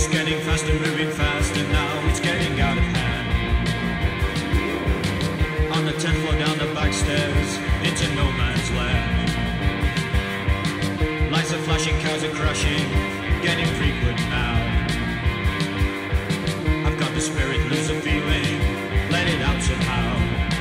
It's getting faster, moving faster now, it's getting out of hand. On the 10th floor down the back stairs, into no man's land. Lights are flashing, cars are crashing, getting frequent now. I've got the spirit, lose the feeling, let it out somehow.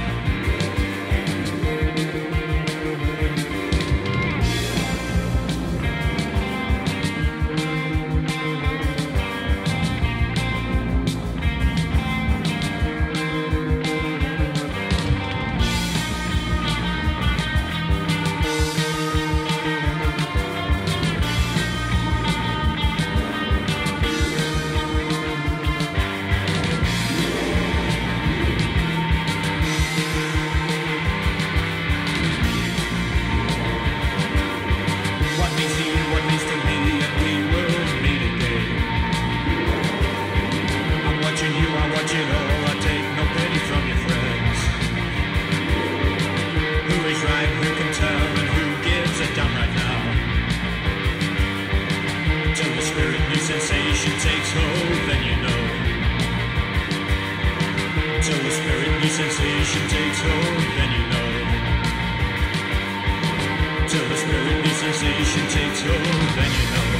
Sensation takes hold, then you know. Till the spirit new sensation takes hold, then you know. Till the spirit new sensation takes hold, then you know.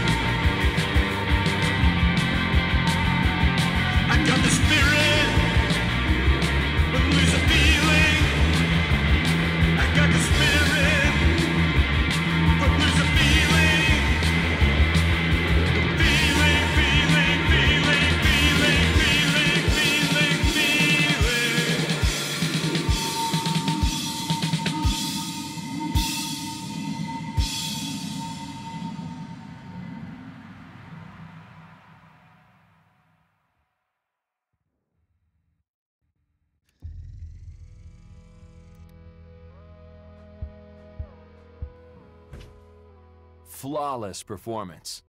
I got the spirit, but lose the feeling. I got the spirit, but lose the feeling. Flawless performance.